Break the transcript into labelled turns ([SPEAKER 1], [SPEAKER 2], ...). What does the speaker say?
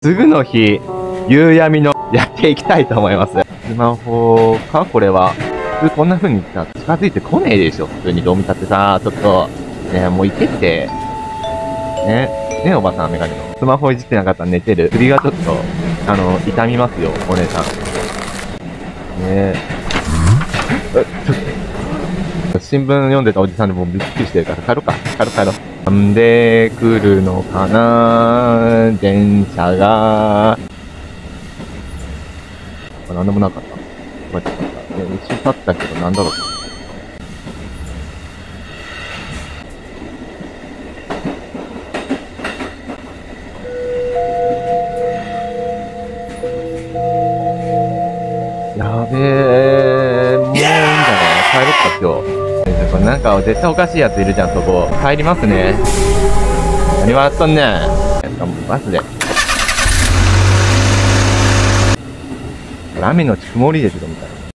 [SPEAKER 1] すぐの日、夕闇のやっていきたいと思います。スマホかこれは。普通こんな風にさ、近づいてこねえでしょ。普通にどう見たってさ、ちょっと、ねもう行けって。ねおばさん、メガネの。スマホいじってなかったら寝てる。首がちょっと、痛みますよ、お姉さん。新聞読んでたおじさんでもうびっくりしてるから、帰ろうか。帰ろう。なんで来るのかな電車が。なんでもなかった。こうやって一瞬経ったけど、なんだろう。やべえ、もういいんじゃない帰ろっか、今日。これなんか絶対おかしいやついるじゃん、そこ。帰りますね。何笑っとんねん。バスで。雨のち曇りでしょ、みたいな。